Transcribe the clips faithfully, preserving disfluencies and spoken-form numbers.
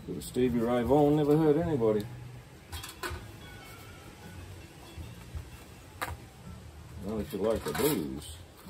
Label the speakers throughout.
Speaker 1: Little Stevie Ray Vaughan never hurt anybody. Not if you like the blues.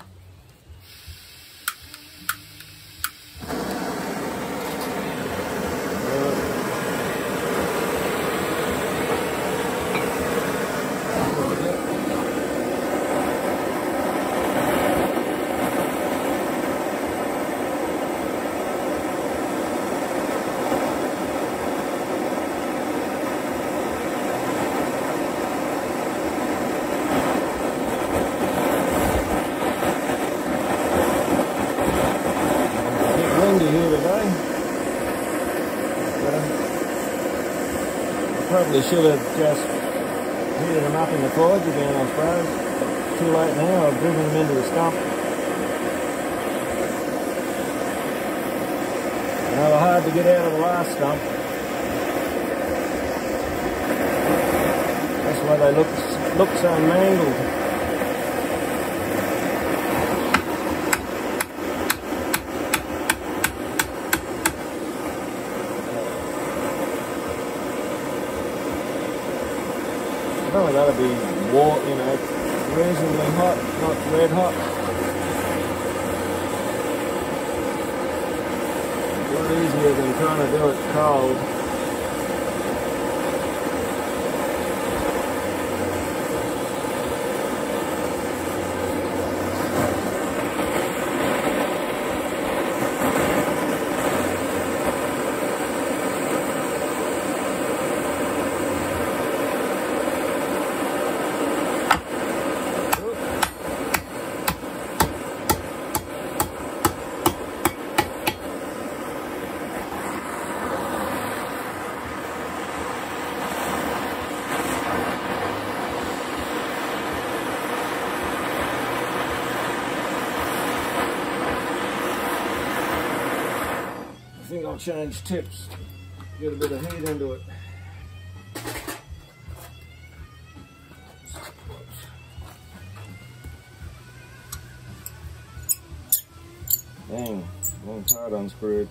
Speaker 1: Probably should have just heated them up in the forge again, I suppose. Too late now, I've driven them into the stump. And they were hard to get out of the last stump. That's why they look, look so mangled. Oh, that'll be warm, you know, reasonably hot, not red hot. A lot easier than trying to do it cold. I think I'll change tips, get a bit of heat into it. Dang, wrong part unscrewed.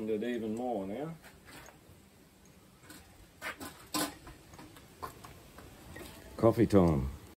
Speaker 1: softened it even more now. Coffee time.